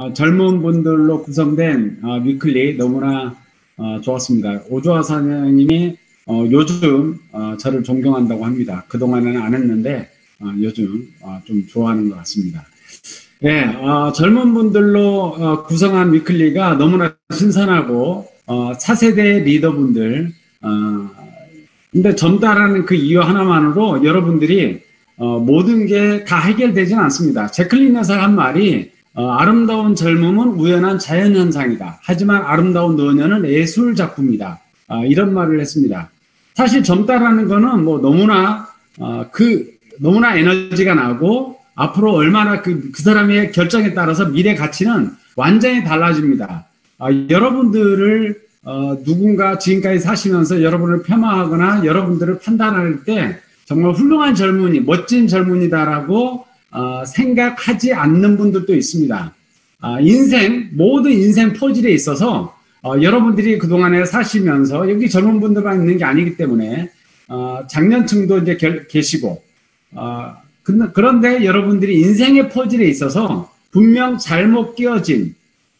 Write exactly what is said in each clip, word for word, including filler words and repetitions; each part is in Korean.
어, 젊은 분들로 구성된 어, 위클리 너무나 어, 좋았습니다. 오주화 사장님이 어, 요즘 어, 저를 존경한다고 합니다. 그동안에는 안 했는데 어, 요즘 어, 좀 좋아하는 것 같습니다. 네, 어, 젊은 분들로 어, 구성한 위클리가 너무나 신선하고 어, 차세대 리더분들 어, 근데 젊다라는 그 이유 하나만으로 여러분들이 어, 모든 게 다 해결되지는 않습니다. 제클린 여사가 한 말이 어, 아름다운 젊음은 우연한 자연현상이다. 하지만 아름다운 노년은 예술작품이다. 어, 이런 말을 했습니다. 사실 젊다라는 거는 뭐 너무나 어, 그 너무나 에너지가 나고 앞으로 얼마나 그, 그 사람의 결정에 따라서 미래 가치는 완전히 달라집니다. 어, 여러분들을 어, 누군가 지금까지 사시면서 여러분을 폄하하거나 여러분들을 판단할 때 정말 훌륭한 젊은이, 멋진 젊은이다라고 어, 생각하지 않는 분들도 있습니다. 어, 인생, 모든 인생 퍼즐에 있어서 어, 여러분들이 그동안에 사시면서 여기 젊은 분들만 있는 게 아니기 때문에 어, 장년층도 이제 결, 계시고 어, 그런데 여러분들이 인생의 퍼즐에 있어서 분명 잘못 끼워진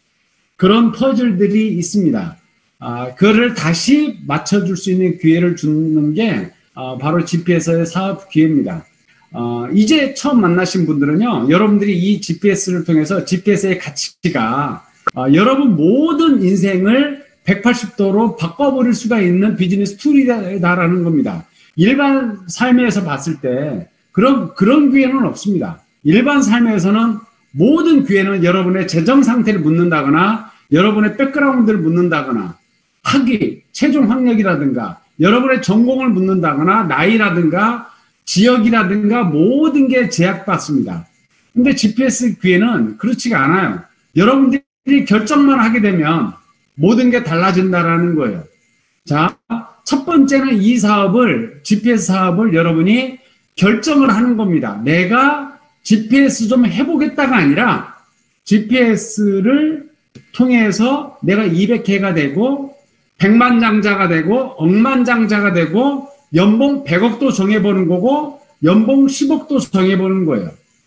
그런 퍼즐들이 있습니다. 어, 그거를 다시 맞춰줄 수 있는 기회를 주는 게 어, 바로 지피에스의 사업 기회입니다. 어, 이제 처음 만나신 분들은요, 여러분들이 이 지피에스를 통해서 지피에스의 가치가 어, 여러분 모든 인생을 백팔십 도로 바꿔버릴 수가 있는 비즈니스 툴이다라는 겁니다. 일반 삶에서 봤을 때 그런 그런 기회는 없습니다. 일반 삶에서는 모든 기회는 여러분의 재정 상태를 묻는다거나 여러분의 백그라운드를 묻는다거나 학위, 최종 학력이라든가 여러분의 전공을 묻는다거나 나이라든가 지역이라든가 모든 게 제약받습니다. 근데 지피에스 기회는 그렇지가 않아요. 여러분들이 결정만 하게 되면 모든 게 달라진다라는 거예요. 자, 첫 번째는 이 사업을, 지피에스 사업을 여러분이 결정을 하는 겁니다. 내가 지피에스 좀 해보겠다가 아니라 지피에스를 통해서 내가 이백 회가 되고 백만장자가 되고 억만장자가 되고 연봉 백억도 정해보는 거고 연봉 십억도 정해보는 거예요.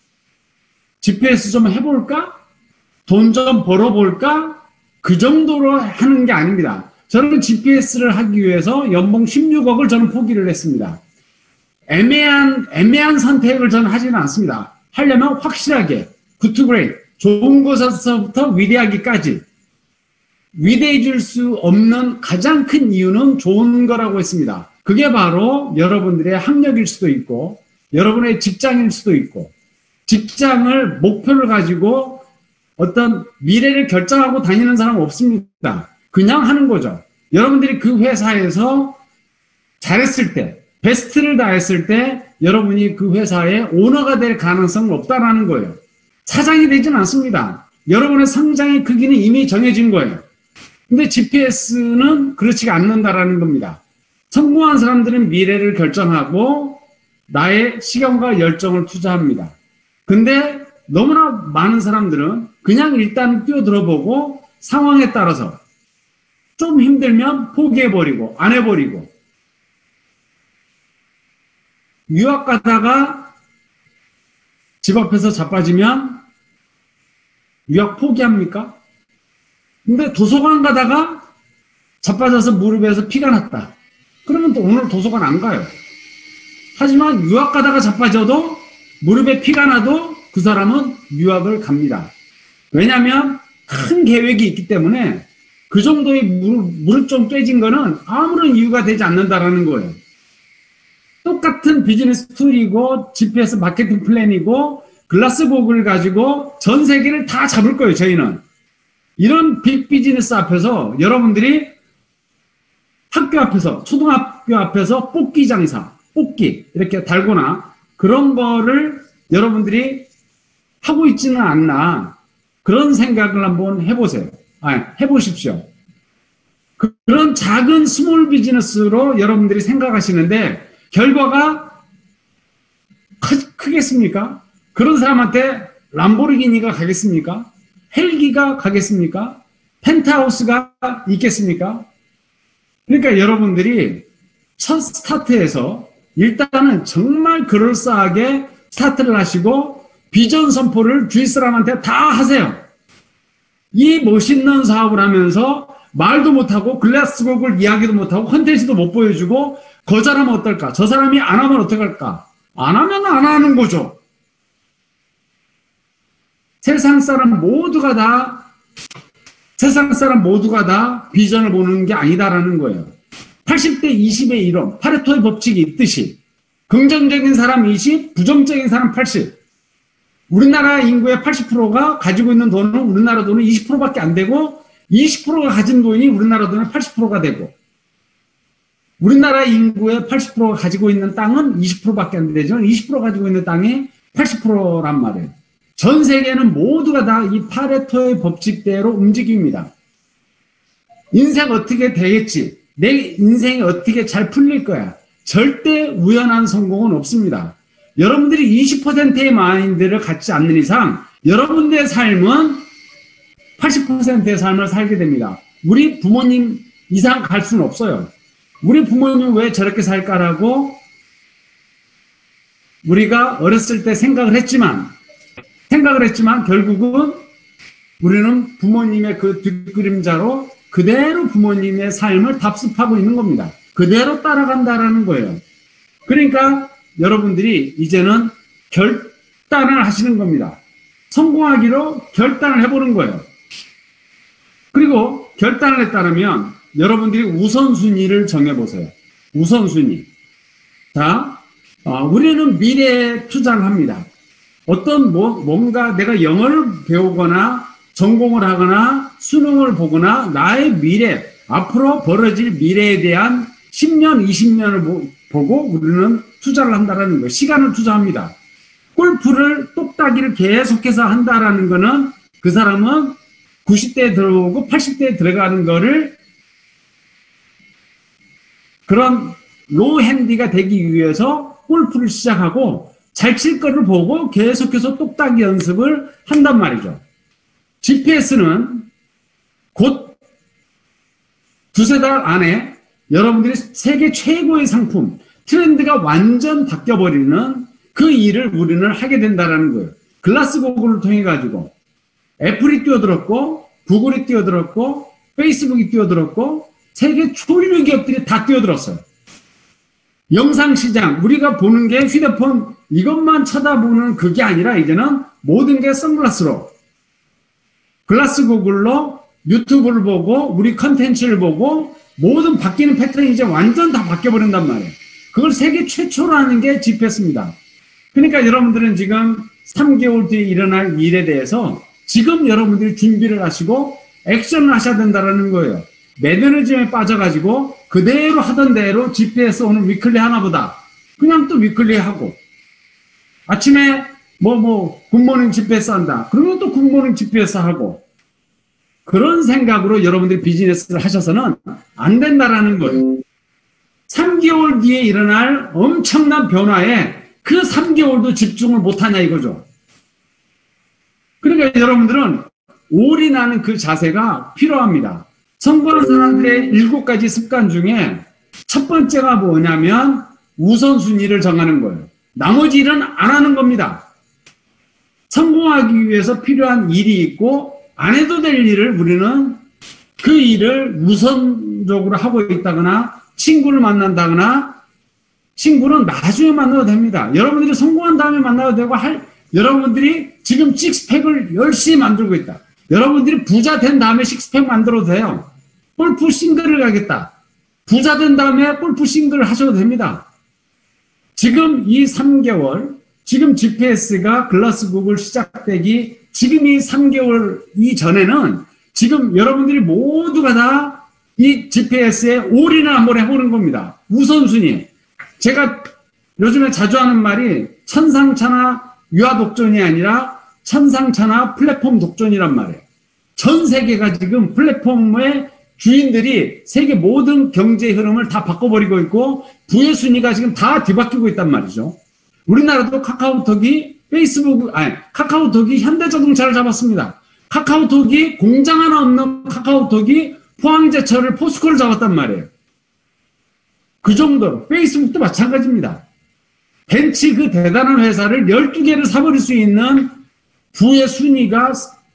지피에스 좀 해볼까? 돈 좀 벌어볼까? 그 정도로 하는 게 아닙니다. 저는 지피에스를 하기 위해서 연봉 십육억을 저는 포기를 했습니다. 애매한 애매한 선택을 저는 하지는 않습니다. 하려면 확실하게 굿 투 그레이트, 좋은 곳에서부터 위대하기까지 위대해질 수 없는 가장 큰 이유는 좋은 거라고 했습니다. 그게 바로 여러분들의 학력일 수도 있고 여러분의 직장일 수도 있고 직장을 목표를 가지고 어떤 미래를 결정하고 다니는 사람은 없습니다. 그냥 하는 거죠. 여러분들이 그 회사에서 잘했을 때 베스트를 다했을 때 여러분이 그 회사의 오너가 될 가능성은 없다라는 거예요. 사장이 되지는 않습니다. 여러분의 성장의 크기는 이미 정해진 거예요. 근데 지피에스는 그렇지가 않는다라는 겁니다. 성공한 사람들은 미래를 결정하고 나의 시간과 열정을 투자합니다. 근데 너무나 많은 사람들은 그냥 일단 뛰어들어보고 상황에 따라서 좀 힘들면 포기해버리고 안 해버리고 유학 가다가 집 앞에서 자빠지면 유학 포기합니까? 근데 도서관 가다가 자빠져서 무릎에서 피가 났다. 그러면 또 오늘 도서관 안 가요. 하지만 유학 가다가 자빠져도 무릎에 피가 나도 그 사람은 유학을 갑니다. 왜냐하면 큰 계획이 있기 때문에 그 정도의 무릎, 무릎 좀 깨진 거는 아무런 이유가 되지 않는다라는 거예요. 똑같은 비즈니스 툴이고 지피에스 마케팅 플랜이고 글라스곡을 가지고 전 세계를 다 잡을 거예요. 저희는. 이런 빅 비즈니스 앞에서 여러분들이 학교 앞에서 초등학교 앞에서 뽑기 장사, 뽑기 이렇게 달거나 그런 거를 여러분들이 하고 있지는 않나 그런 생각을 한번 해보세요. 아, 해보십시오. 그, 그런 작은 스몰 비즈니스로 여러분들이 생각하시는데 결과가 크, 크겠습니까? 그런 사람한테 람보르기니가 가겠습니까? 헬기가 가겠습니까? 펜트하우스가 있겠습니까? 그러니까 여러분들이 첫 스타트에서 일단은 정말 그럴싸하게 스타트를 하시고 비전 선포를 주위 사람한테 다 하세요. 이 멋있는 사업을 하면서 말도 못하고 글라스곡을 이야기도 못하고 컨텐츠도 못 보여주고 거절하면 어떨까? 저 사람이 안 하면 어떡할까? 안 하면 안 하는 거죠. 세상 사람 모두가 다 세상 사람 모두가 다 비전을 보는 게 아니다라는 거예요. 팔십 대 이십의 이론, 파레토의 법칙이 있듯이 긍정적인 사람 이십, 부정적인 사람 팔십. 우리나라 인구의 팔십 퍼센트가 가지고 있는 돈은 우리나라 돈은 이십 퍼센트밖에 안 되고 이십 퍼센트가 가진 돈이 우리나라 돈의 팔십 퍼센트가 되고 우리나라 인구의 팔십 퍼센트가 가지고 있는 땅은 이십 퍼센트밖에 안 되죠. 이십 퍼센트 가지고 있는 땅이 팔십 퍼센트란 말이에요. 전 세계는 모두가 다 이 파레토의 법칙대로 움직입니다. 인생 어떻게 되겠지? 내 인생이 어떻게 잘 풀릴 거야? 절대 우연한 성공은 없습니다. 여러분들이 이십 퍼센트의 마인드를 갖지 않는 이상 여러분들의 삶은 팔십 퍼센트의 삶을 살게 됩니다. 우리 부모님 이상 갈 수는 없어요. 우리 부모님은 왜 저렇게 살까라고 우리가 어렸을 때 생각을 했지만 생각을 했지만 결국은 우리는 부모님의 그 뒷그림자로 그대로 부모님의 삶을 답습하고 있는 겁니다. 그대로 따라간다라는 거예요. 그러니까 여러분들이 이제는 결단을 하시는 겁니다. 성공하기로 결단을 해보는 거예요. 그리고 결단을 했다면 여러분들이 우선순위를 정해보세요. 우선순위. 자, 어, 우리는 미래에 투자를 합니다. 어떤 뭐, 뭔가 내가 영어를 배우거나 전공을 하거나 수능을 보거나 나의 미래, 앞으로 벌어질 미래에 대한 십 년, 이십 년을 보, 보고 우리는 투자를 한다는 거예요. 시간을 투자합니다. 골프를 똑딱이를 계속해서 한다라는 거는 그 사람은 구십 대에 들어오고 팔십 대에 들어가는 거를 그런 로우 핸디가 되기 위해서 골프를 시작하고 잘 칠 거를 보고 계속해서 똑딱이 연습을 한단 말이죠. 지피에스는 곧 두세 달 안에 여러분들이 세계 최고의 상품, 트렌드가 완전 바뀌어버리는 그 일을 우리는 하게 된다는 거예요. 글라스 고글을 통해 가지고 애플이 뛰어들었고 구글이 뛰어들었고 페이스북이 뛰어들었고 세계 초유의 기업들이 다 뛰어들었어요. 영상시장, 우리가 보는 게 휴대폰 이것만 쳐다보는 그게 아니라 이제는 모든 게 선글라스로 글라스 고글로 유튜브를 보고 우리 컨텐츠를 보고 모든 바뀌는 패턴이 이제 완전 다 바뀌어버린단 말이에요. 그걸 세계 최초로 하는 게 지피에스입니다. 그러니까 여러분들은 지금 삼 개월 뒤에 일어날 일에 대해서 지금 여러분들이 준비를 하시고 액션을 하셔야 된다는 거예요. 매너리즘에 빠져가지고 그대로 하던 대로 지피에스 오늘 위클리 하나보다 그냥 또 위클리 하고 아침에 뭐 뭐 굿모닝 지피에스 한다. 그러면 또 굿모닝 지피에스 하고 그런 생각으로 여러분들이 비즈니스를 하셔서는 안 된다라는 거예요. 삼 개월 뒤에 일어날 엄청난 변화에 그 삼 개월도 집중을 못하냐 이거죠. 그러니까 여러분들은 올인하는 그 자세가 필요합니다. 성공하는 사람들의 일곱 가지 습관 중에 첫 번째가 뭐냐면 우선순위를 정하는 거예요. 나머지 일은 안 하는 겁니다. 성공하기 위해서 필요한 일이 있고 안 해도 될 일을 우리는 그 일을 우선적으로 하고 있다거나 친구를 만난다거나 친구는 나중에 만나도 됩니다. 여러분들이 성공한 다음에 만나도 되고 할 여러분들이 지금 식스팩을 열심히 만들고 있다. 여러분들이 부자 된 다음에 식스팩 만들어도 돼요. 골프 싱글을 가겠다. 부자 된 다음에 골프 싱글을 하셔도 됩니다. 지금 이 삼 개월, 지금 지피에스가 글라스고글 시작되기 지금 이 삼 개월 이전에는 지금 여러분들이 모두가 다 이 지피에스에 올인을 한번 해보는 겁니다. 우선순위. 제가 요즘에 자주 하는 말이 천상천하 유아 독존이 아니라 천상천하 플랫폼 독존이란 말이에요. 전 세계가 지금 플랫폼의 주인들이 세계 모든 경제 흐름을 다 바꿔버리고 있고 부의 순위가 지금 다 뒤바뀌고 있단 말이죠. 우리나라도 카카오톡이 페이스북, 아니, 카카오톡이 현대자동차를 잡았습니다. 카카오톡이 공장 하나 없는 카카오톡이 포항제철을 포스코를 잡았단 말이에요. 그 정도로 페이스북도 마찬가지입니다. 벤치 그 대단한 회사를 열두 개를 사버릴 수 있는 부의 순위가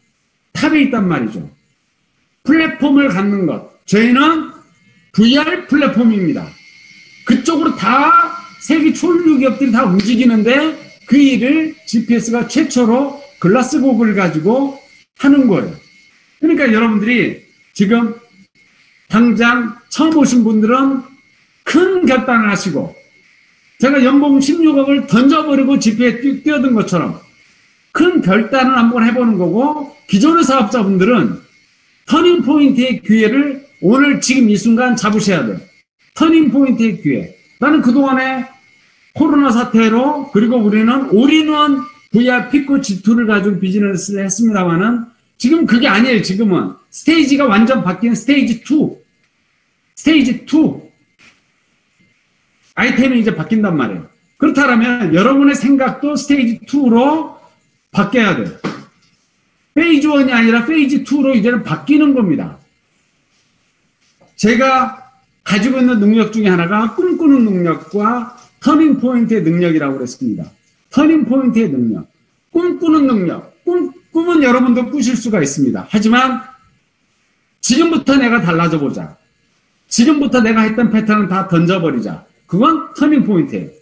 탑에 있단 말이죠. 플랫폼을 갖는 것. 저희는 브이알 플랫폼입니다. 그쪽으로 다 세계 초일류 기업들이 다 움직이는데 그 일을 지피에스가 최초로 글라스 고글을 가지고 하는 거예요. 그러니까 여러분들이 지금 당장 처음 오신 분들은 큰 결단을 하시고, 제가 연봉 십육억을 던져버리고 지피에 뛰어든 것처럼 큰 결단을 한번 해보는 거고, 기존의 사업자분들은 터닝포인트의 기회를 오늘 지금 이 순간 잡으셔야 돼요. 터닝포인트의 기회. 나는 그동안에 코로나 사태로, 그리고 우리는 올인원 브이알 피코 지투를 가지고 비즈니스를 했습니다만은 지금 그게 아니에요. 지금은 스테이지가 완전 바뀐 스테이지 투. 스테이지 투. 아이템이 이제 바뀐단 말이에요. 그렇다면 여러분의 생각도 스테이지 투로 바뀌어야 돼요. 페이지 원이 아니라 페이지 투로 이제는 바뀌는 겁니다. 제가 가지고 있는 능력 중에 하나가 꿈꾸는 능력과 터닝 포인트의 능력이라고 그랬습니다. 터닝 포인트의 능력. 꿈꾸는 능력. 꿈, 꿈은 여러분도 꾸실 수가 있습니다. 하지만 지금부터 내가 달라져 보자. 지금부터 내가 했던 패턴은 다 던져버리자. 그건 터닝 포인트예요.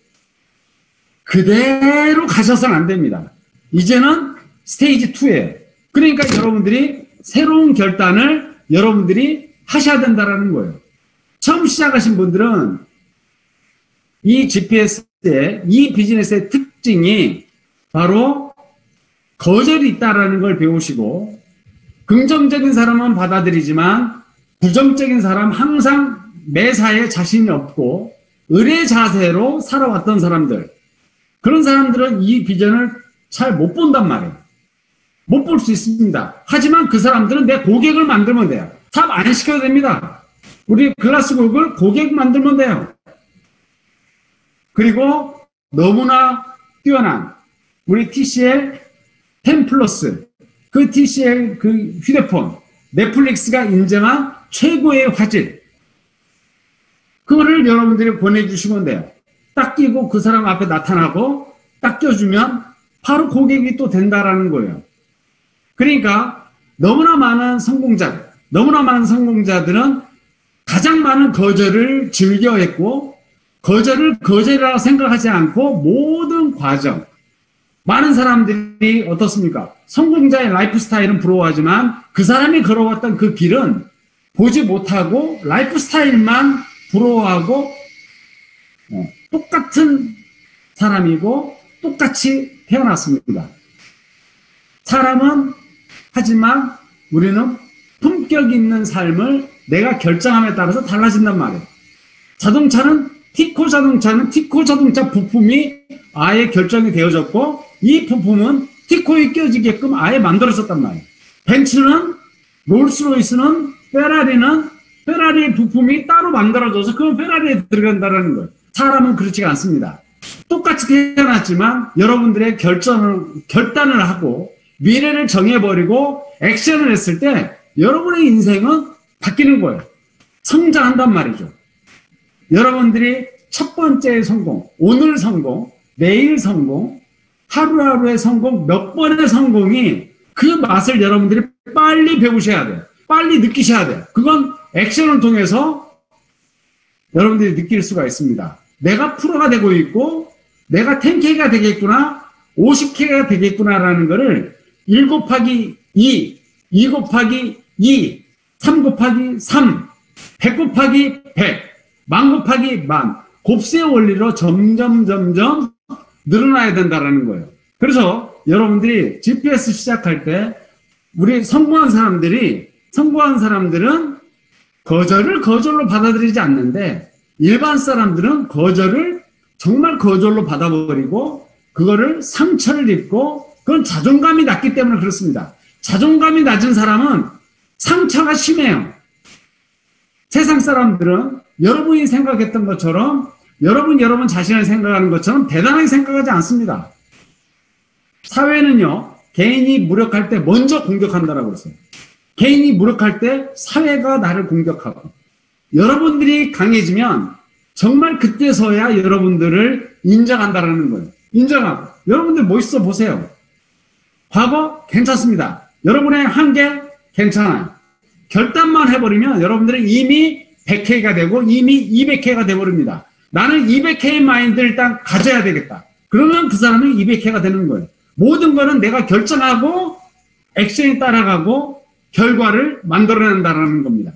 그대로 가셔서는 안 됩니다. 이제는 스테이지 투예요. 그러니까 여러분들이 새로운 결단을 여러분들이 하셔야 된다는 거예요. 처음 시작하신 분들은 이 지피에스의, 이 비즈니스의 특징이 바로 거절이 있다는 걸 배우시고, 긍정적인 사람은 받아들이지만 부정적인 사람, 항상 매사에 자신이 없고 의뢰 자세로 살아왔던 사람들, 그런 사람들은 이 비전을 잘 못 본단 말이에요. 못 볼 수 있습니다. 하지만 그 사람들은 내 고객을 만들면 돼요. 삽 안 시켜도 됩니다. 우리 글라스 고객을 고객 만들면 돼요. 그리고 너무나 뛰어난 우리 티씨엘 텐 플러스, 그 티씨엘 그 휴대폰, 넷플릭스가 인정한 최고의 화질, 그거를 여러분들이 보내주시면 돼요. 딱 끼고 그 사람 앞에 나타나고 딱 껴주면 바로 고객이 또 된다라는 거예요. 그러니까 너무나 많은 성공자들, 너무나 많은 성공자들은 가장 많은 거절을 즐겨했고, 거절을 거절이라고 생각하지 않고 모든 과정, 많은 사람들이 어떻습니까? 성공자의 라이프 스타일은 부러워하지만 그 사람이 걸어왔던 그 길은 보지 못하고 라이프 스타일만 부러워하고, 어, 똑같은 사람이고 똑같이 태어났습니다. 사람은, 하지만 우리는 품격 있는 삶을 내가 결정함에 따라서 달라진단 말이에요. 자동차는, 티코 자동차는 티코 자동차 부품이 아예 결정이 되어졌고, 이 부품은 티코에 껴지게끔 아예 만들어졌단 말이에요. 벤츠는, 롤스로이스는, 페라리는 페라리의 부품이 따로 만들어져서 그건 페라리에 들어간다는 거예요. 사람은 그렇지가 않습니다. 똑같이 태어났지만 여러분들의 결정을, 결단을 하고 미래를 정해버리고 액션을 했을 때 여러분의 인생은 바뀌는 거예요. 성장한단 말이죠. 여러분들이 첫 번째의 성공, 오늘 성공, 내일 성공, 하루하루의 성공, 몇 번의 성공이, 그 맛을 여러분들이 빨리 배우셔야 돼요. 빨리 느끼셔야 돼요. 그건 액션을 통해서 여러분들이 느낄 수가 있습니다. 내가 프로가 되고 있고, 내가 텐 케이가 되겠구나, 오십 케이가 되겠구나라는 거를 일 곱하기 이, 이 곱하기 이, 삼 곱하기 삼, 백 곱하기 백, 만 곱하기 만, 곱셈 원리로 점점 점점 늘어나야 된다는 거예요. 그래서 여러분들이 지피에스 시작할 때 우리 성공한 사람들이, 성공한 사람들은 거절을 거절로 받아들이지 않는데, 일반 사람들은 거절을 정말 거절로 받아버리고 그거를 상처를 입고, 그건 자존감이 낮기 때문에 그렇습니다. 자존감이 낮은 사람은 상처가 심해요. 세상 사람들은 여러분이 생각했던 것처럼, 여러분 여러분 자신을 생각하는 것처럼 대단하게 생각하지 않습니다. 사회는요, 개인이 무력할 때 먼저 공격한다라고 그랬어요. 개인이 무력할 때 사회가 나를 공격하고, 여러분들이 강해지면 정말 그때서야 여러분들을 인정한다라는 거예요. 인정하고. 여러분들 멋있어 보세요. 과거 괜찮습니다. 여러분의 한계 괜찮아요. 결단만 해버리면 여러분들은 이미 백 케이가 되고 이미 이백 케이가 돼버립니다. 나는 이백 케이 마인드를 일단 가져야 되겠다. 그러면 그 사람은 이백 케이가 되는 거예요. 모든 거는 내가 결정하고 액션이 따라가고 결과를 만들어낸다는 겁니다.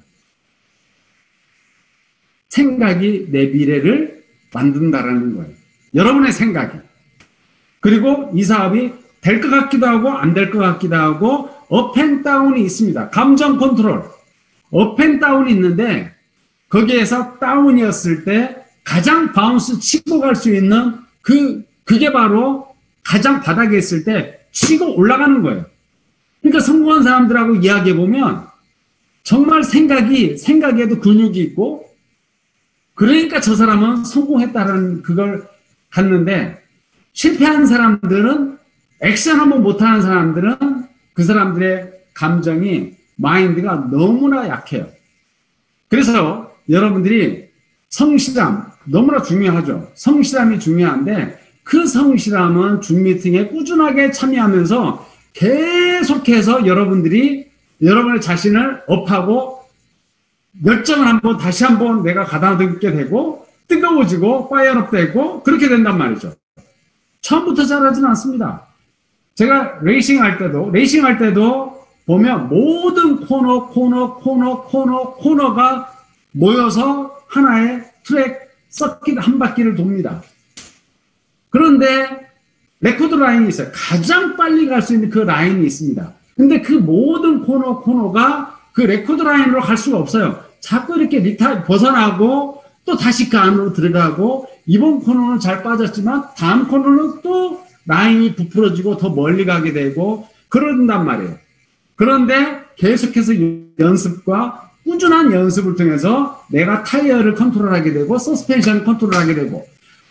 생각이 내 미래를 만든다는 거예요. 여러분의 생각이. 그리고 이 사업이 될 것 같기도 하고 안 될 것 같기도 하고 업앤다운이 있습니다. 감정 컨트롤. 업앤다운이 있는데 거기에서 다운이었을 때 가장 바운스 치고 갈 수 있는 그, 그게 바로 가장 바닥에 있을 때 치고 올라가는 거예요. 그러니까 성공한 사람들하고 이야기해보면 정말 생각이, 생각에도 근육이 있고 그러니까 저 사람은 성공했다는 그걸 갖는데 실패한 사람들은 액션 한번 못하는 사람들은 그 사람들의 감정이 마인드가 너무나 약해요. 그래서 여러분들이 성실함 너무나 중요하죠. 성실함이 중요한데 그 성실함은 줌 미팅에 꾸준하게 참여하면서 계속해서 여러분들이 여러분의 자신을 업하고 열정을 한번 다시 한번 내가 가다듬게 되고 뜨거워지고 파이어업 되고 그렇게 된단 말이죠. 처음부터 잘하지는 않습니다. 제가 레이싱 할 때도 레이싱 할 때도 보면 모든 코너 코너 코너 코너 코너가 모여서 하나의 트랙 서킷 한 바퀴를 돕니다. 그런데 레코드 라인이 있어요. 가장 빨리 갈 수 있는 그 라인이 있습니다. 근데 그 모든 코너 코너가 그 레코드 라인으로 갈 수가 없어요. 자꾸 이렇게 리타 벗어나고 또 다시 그 안으로 들어가고 이번 코너는 잘 빠졌지만 다음 코너는 또 라인이 부풀어지고 더 멀리 가게 되고 그런단 말이에요. 그런데 계속해서 연습과 꾸준한 연습을 통해서 내가 타이어를 컨트롤하게 되고 서스펜션을 컨트롤하게 되고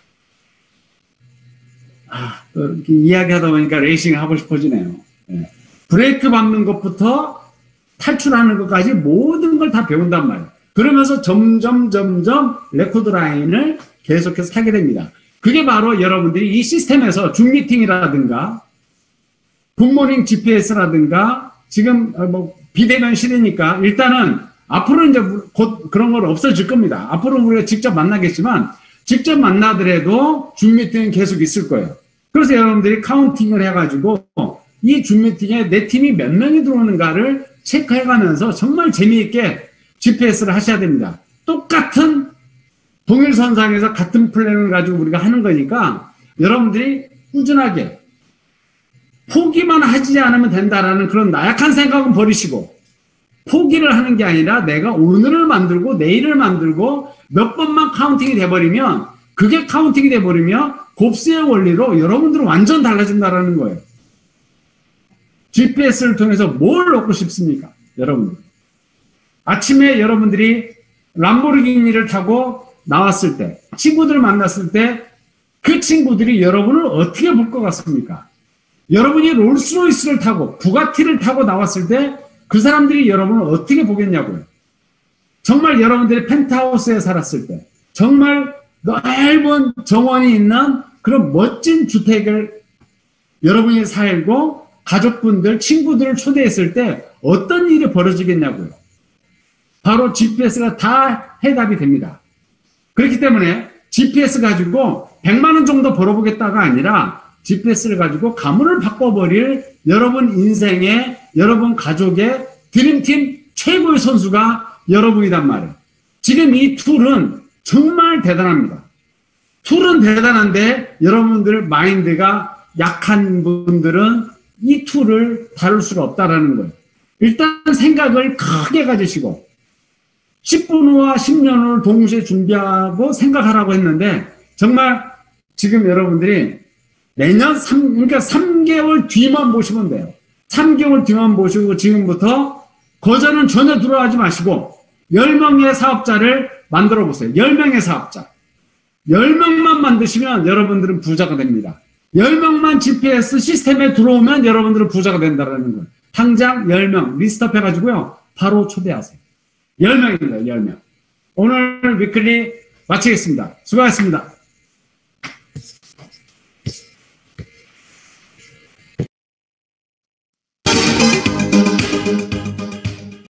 아, 또 이렇게 이야기하다 보니까 레이싱 하고 싶어지네요. 네. 브레이크 밟는 것부터 탈출하는 것까지 모든 걸 다 배운단 말이에요. 그러면서 점점 점점 레코드 라인을 계속해서 타게 됩니다. 그게 바로 여러분들이 이 시스템에서 줌 미팅이라든가 굿모닝 지피에스라든가 지금 뭐 비대면 시대니까 일단은 앞으로 이제 곧 그런 걸 없어질 겁니다. 앞으로 우리가 직접 만나겠지만 직접 만나더라도 줌 미팅은 계속 있을 거예요. 그래서 여러분들이 카운팅을 해가지고 이 줌 미팅에 내 팀이 몇 명이 들어오는가를 체크해가면서 정말 재미있게 지피에스를 하셔야 됩니다. 똑같은 동일선상에서 같은 플랜을 가지고 우리가 하는 거니까 여러분들이 꾸준하게 포기만 하지 않으면 된다라는 그런 나약한 생각은 버리시고 포기를 하는 게 아니라 내가 오늘을 만들고 내일을 만들고 몇 번만 카운팅이 돼버리면 그게 카운팅이 돼버리면 곱스의 원리로 여러분들은 완전 달라진다라는 거예요. 지피에스를 통해서 뭘 얻고 싶습니까? 여러분들. 아침에 여러분들이 람보르기니를 타고 나왔을 때 친구들을 만났을 때 그 친구들이 여러분을 어떻게 볼 것 같습니까? 여러분이 롤스로이스를 타고 부가티를 타고 나왔을 때 그 사람들이 여러분을 어떻게 보겠냐고요. 정말 여러분들이 펜트하우스에 살았을 때 정말 넓은 정원이 있는 그런 멋진 주택을 여러분이 살고 가족분들, 친구들을 초대했을 때 어떤 일이 벌어지겠냐고요. 바로 지피에스가 다 해답이 됩니다. 그렇기 때문에 지피에스 가지고 백만 원 정도 벌어보겠다가 아니라 지피에스를 가지고 가문을 바꿔버릴 여러분 인생의, 여러분 가족의 드림팀 최고의 선수가 여러분이란 말이에요. 지금 이 툴은 정말 대단합니다. 툴은 대단한데 여러분들 마인드가 약한 분들은 이 툴을 다룰 수가 없다라는 거예요. 일단 생각을 크게 가지시고 십 분 후와 십 년 후를 동시에 준비하고 생각하라고 했는데 정말 지금 여러분들이 내년 삼, 그러니까 삼 개월 뒤만 보시면 돼요. 삼 개월 뒤만 보시고 지금부터 거저는 전혀 들어가지 마시고 열 명의 사업자를 만들어 보세요. 열 명의 사업자. 열 명만 만드시면 여러분들은 부자가 됩니다. 열 명만 지피에스 시스템에 들어오면 여러분들은 부자가 된다는 거예요. 당장 열 명 리스트업 해가지고요. 바로 초대하세요. 열 명입니다. 열 명. 오늘 위클리 마치겠습니다. 수고하셨습니다.